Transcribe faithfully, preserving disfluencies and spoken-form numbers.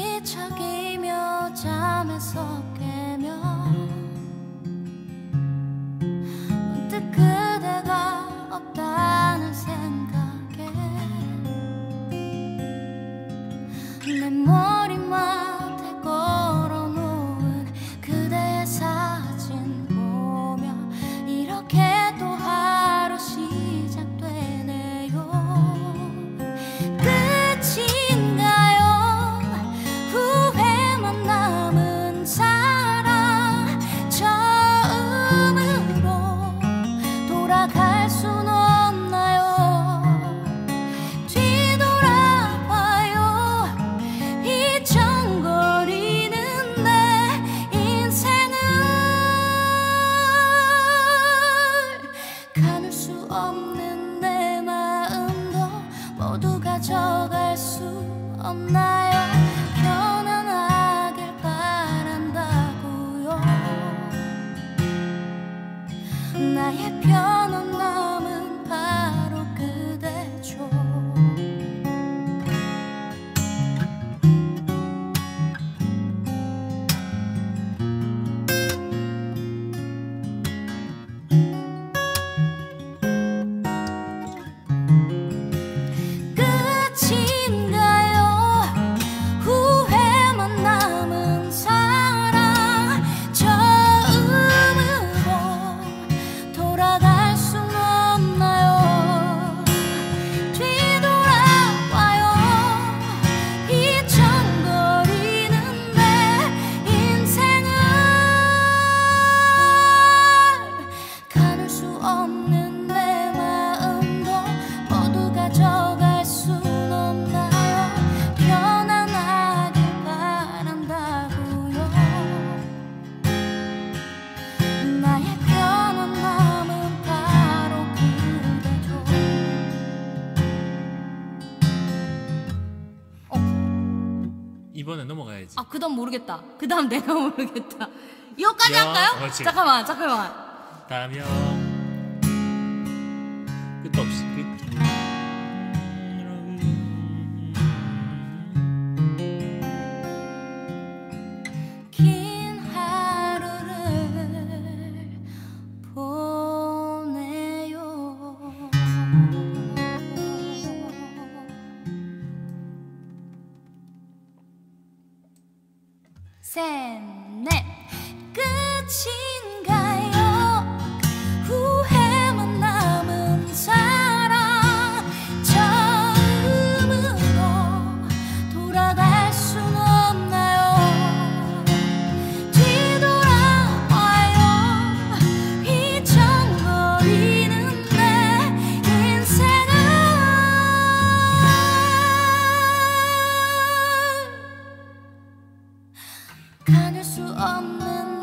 뒤척이며 잠에서 깨면 문득 그대가 없다는 생각에 내 머리맡에 걸어놓은 그대의 사진 보며 이렇게 또 하루 시작되네요. 끝인가요? 후회만 남은 사랑 처음으로 돌아갈 순 없나요? 뒤돌아봐요. 휘청거리는 내 인생을 가눌 수 없는 내 마음도 모두 가져갈 수 없나요? 편안하길 바란다고요. 나의 편안함은 바로 그대죠. 끝인가요? 후회만 남은 사랑 처음으로 돌아갈 순 없나요? 뒤돌아봐요. 휘청거리는 내 인생을 가눌 수 없는 내 마음도 모두 가져갈 순 없나요? 편안하길 바란다고요. 나의 편안함은 바로 그대죠. 이번에 넘어가야지. 아, 그 다음 모르겠다. 그 다음 내가 모르겠다. 이거까지 야, 할까요? 그렇지. 잠깐만, 잠깐만. 다음이요. 끝도 없이 끝. 긴 하루를 보내요. 셋, 넷. 끝인가요? 후회만 남은 사랑 처음으로 돌아갈 순 없나요? 뒤돌아봐요. 휘청거리는 내 인생을 가눌 수 없는